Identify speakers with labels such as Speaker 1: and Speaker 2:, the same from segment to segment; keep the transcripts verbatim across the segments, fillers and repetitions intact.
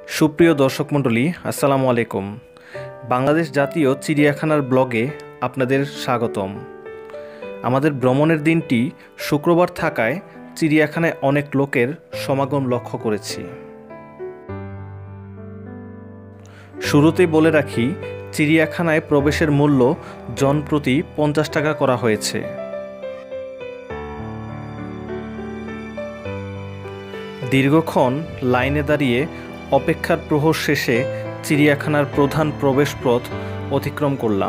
Speaker 1: সুপ্রিয় দর্শক মণ্ডলী, আসসালামু আলাইকুম। বাংলাদেশ জাতীয় চিড়িয়াখানার ব্লগে আপনাদের স্বাগতম। আমাদের ভ্রমণের দিনটি শুক্রবার থাকায় চিড়িয়াখানায় অনেক লোকের সমাগম লক্ষ্য করেছি। শুরুতেই বলে রাখি, চিড়িয়াখানায় প্রবেশের মূল্য জনপ্রতি পঞ্চাশ টাকা করা হয়েছে। দীর্ঘক্ষণ লাইনে দাঁড়িয়ে অপেক্ষার প্রহর শেষে চিড়িয়াখানার প্রধান প্রবেশপথ অতিক্রম করলাম।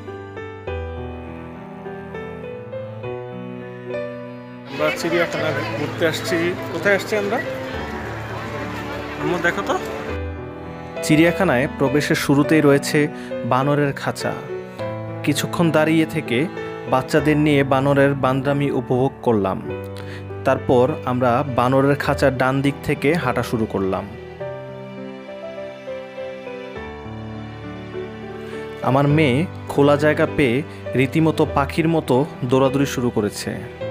Speaker 1: আমরা চিড়িয়াখানা ঘুরতে আসছি। কোথায় আসছি আমরা? দেখো তো, চিড়িয়াখানায় প্রবেশের শুরুতেই রয়েছে বানরের খাঁচা। কিছুক্ষণ দাঁড়িয়ে থেকে বাচ্চাদের নিয়ে বানরের বান্দ্রামি উপভোগ করলাম। তারপর আমরা বানরের খাঁচার ডান দিক থেকে হাঁটা শুরু করলাম। আমার মেয়ে খোলা জায়গা পেয়ে রীতিমতো পাখির মতো দৌড়াদৌড়ি শুরু করেছে।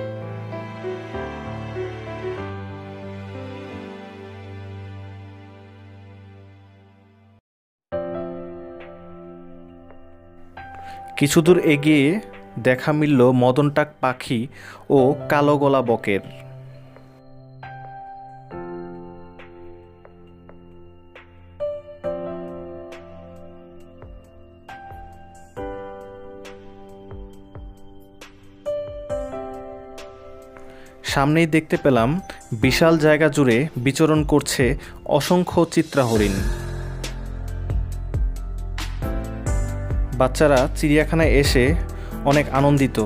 Speaker 1: কিছু দূর এগিয়ে দেখা মিলল মদনটাক পাখি ও কালো গলা বকের। সামনেই দেখতে পেলাম বিশাল জায়গা জুড়ে বিচরণ করছে অসংখ্য চিত্রা হরিণ। বাচ্চারা চিড়িয়াখানায় এসে অনেক আনন্দিত।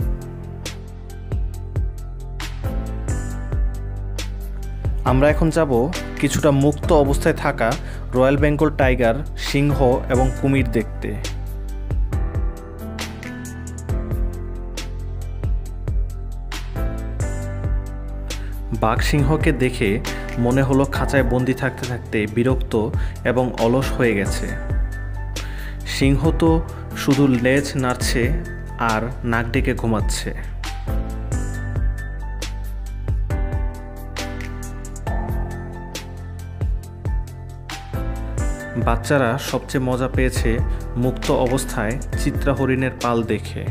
Speaker 1: আমরা এখন যাব কিছুটা মুক্ত অবস্থায় থাকা রয়্যাল বেঙ্গল টাইগার, সিংহ এবং কুমির দেখতে। বাঘ সিংহকে দেখে মনে হলো খাঁচায় বন্দি থাকতে থাকতে বিরক্ত এবং অলস হয়ে গেছে। সিংহ তো শুধু লেজ নাড়ছে আর নাক ডেকে ঘুমাচ্ছে। বাচ্চারা সবচেয়ে মজা পেয়েছে মুক্ত অবস্থায় চিত্রা হরিণের পাল দেখে।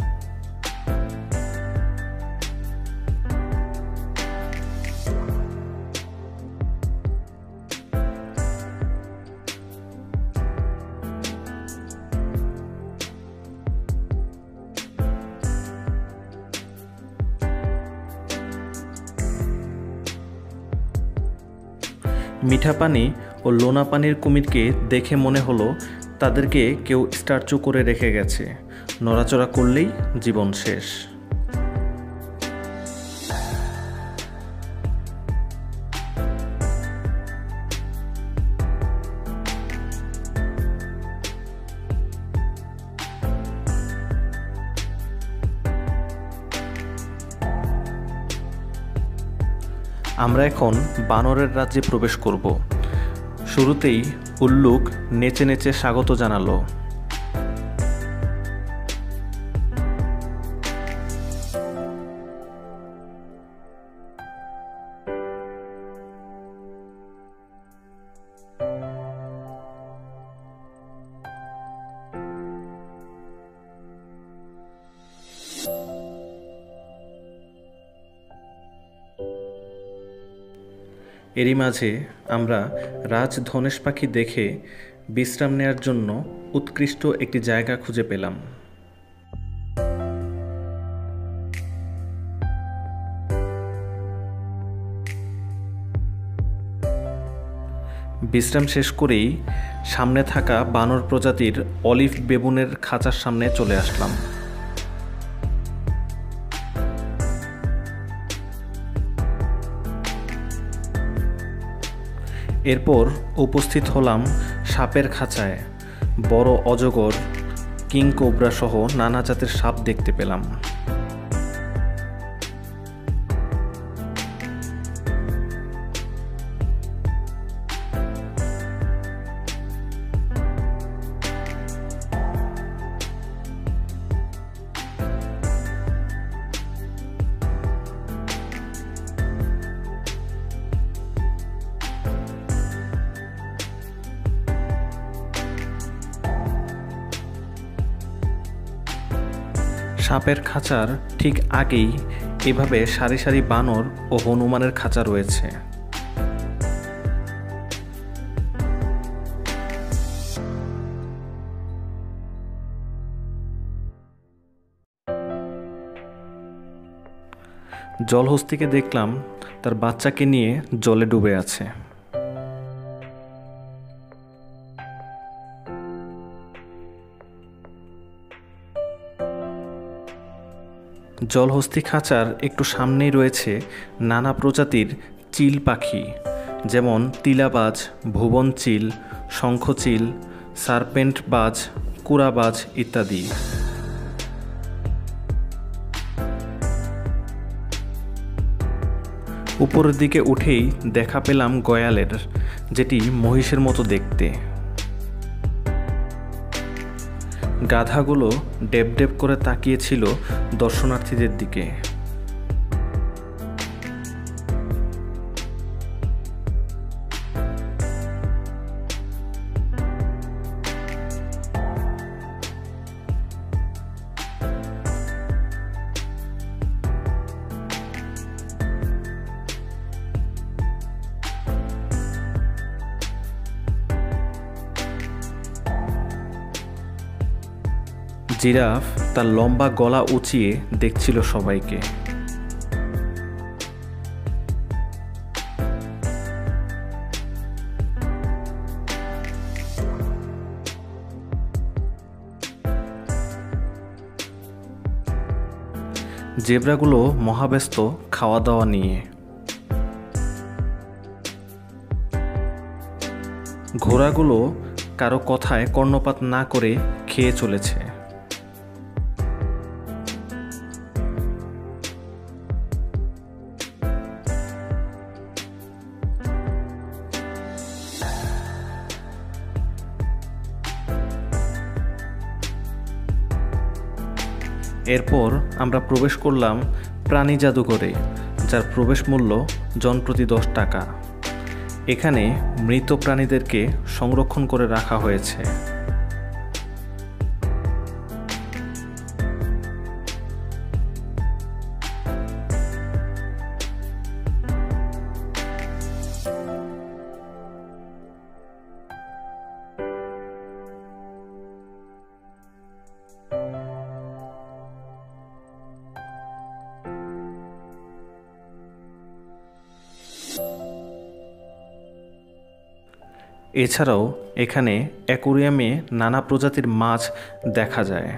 Speaker 1: মিঠা পানি ও লোনা পানির কুমিরকে দেখে মনে হলো তাদেরকে কেউ স্ট্যাচু করে রেখে গেছে। নড়াচড়া করলেই জীবন শেষ। আমরা এখন বানরের রাজ্যে প্রবেশ করব। শুরুতেই উল্লুক নেচে নেচে স্বাগত জানালো। এরই মাঝে আমরা রাজ ধনেশ পাখি দেখে বিশ্রাম নেয়ার জন্য উৎকৃষ্ট একটি জায়গা খুঁজে পেলাম। বিশ্রাম শেষ করেই সামনে থাকা বানর প্রজাতির অলিভ বেবুনের খাঁচার সামনে চলে আসলাম। এরপর উপস্থিত হলাম সাপের খাঁচায়। বড় অজগর, কিং কোবরা সহ নানা জাতের সাপ দেখতে পেলাম। সাপের খাঁচার ঠিক আগেই এভাবে সারি সারি বানর ও হনুমানের খাঁচা রয়েছে। জলহস্তিকে দেখলাম তার বাচ্চাকে নিয়ে জলে ডুবে আছে। জলহস্তি খাঁচার একটু সামনেই রয়েছে নানা প্রজাতির চিল পাখি, যেমন তিলাবাজ, ভুবন চিল, শঙ্খচিল, সার্পেন্ট বাজ, কুড়াবাজ ইত্যাদি। উপরের দিকে উঠেই দেখা পেলাম গয়ালের, যেটি মহিষের মতো দেখতে। গাধাগুলো ডেব ডেব করে তাকিয়েছিল দর্শনার্থীদের দিকে। জিরাফ তার লম্বা গলা উঁচিয়ে দেখছিল সবাইকে। জেব্রাগুলো মহাব্যস্ত খাওয়া দাওয়া নিয়ে। ঘোড়াগুলো কারো কথায় কর্ণপাত না করে খেয়ে চলেছে। এরপর আমরা প্রবেশ করলাম প্রাণী জাদুঘরে, যার প্রবেশ মূল্য জনপ্রতি দশ টাকা। এখানে মৃত প্রাণীদেরকে সংরক্ষণ করে রাখা হয়েছে। এছাড়াও এখানে অ্যাকোরিয়ামে নানা প্রজাতির মাছ দেখা যায়।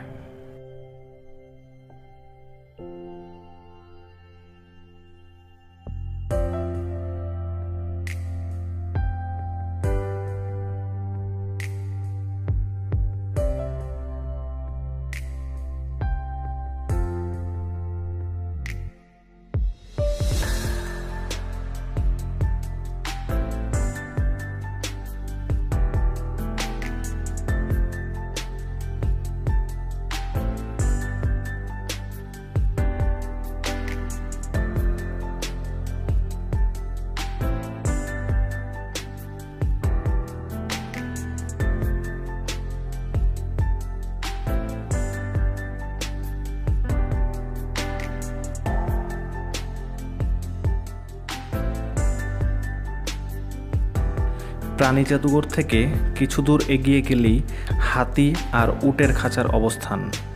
Speaker 1: প্রাণী জাদুঘর থেকে কিছু দূর এগিয়ে গেলেই হাতি আর উটের খাঁচার অবস্থান।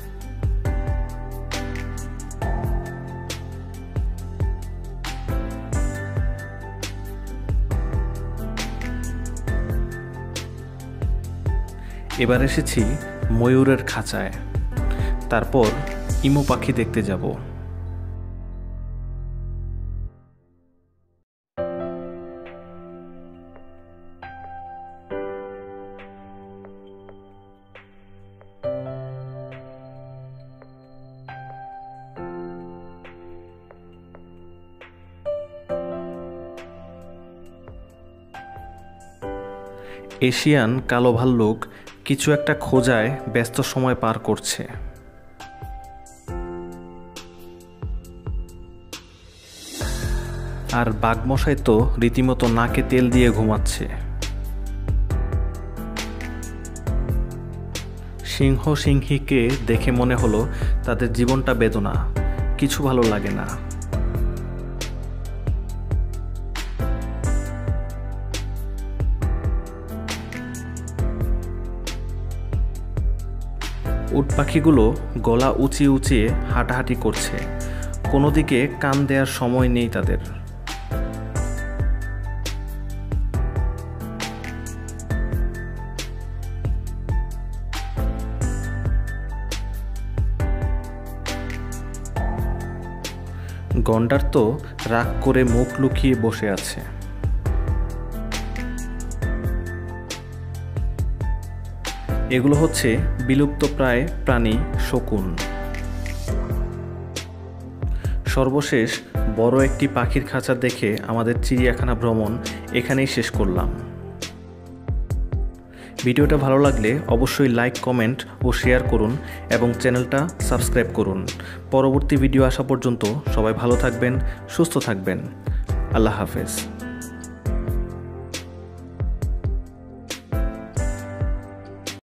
Speaker 1: এবার এসেছি ময়ূরের খাঁচায়, তারপর ইমু পাখি দেখতে যাব। এশিয়ান কালো ভাল্লুক কিছু একটা খোঁজায় ব্যস্ত সময় পার করছে। আর বাঘমশাই তো রীতিমতো নাকে তেল দিয়ে ঘুমাচ্ছে। সিংহ সিংহীকে দেখে মনে হলো তাদের জীবনটা বেদনা, কিছু ভালো লাগে না। উট পাখিগুলো গলা উঁচিয়ে উঁচিয়ে হাঁটাহাঁটি করছে, কোনো দিকে কান দেওয়ার সময় নেই তাদের। গন্ডার তো রাগ করে মুখ লুকিয়ে বসে আছে। এগুলো হচ্ছে বিলুপ্তপ্রায় প্রাণী শকুন। সর্বশেষ বড় একটি পাখির খাঁচা দেখে আমাদের চিড়িয়াখানা ভ্রমণ এখানেই শেষ করলাম। ভিডিওটা ভালো লাগলে অবশ্যই লাইক, কমেন্ট ও শেয়ার করুন এবং চ্যানেলটা সাবস্ক্রাইব করুন। পরবর্তী ভিডিও আসা পর্যন্ত সবাই ভালো থাকবেন, সুস্থ থাকবেন। আল্লাহ হাফেজ।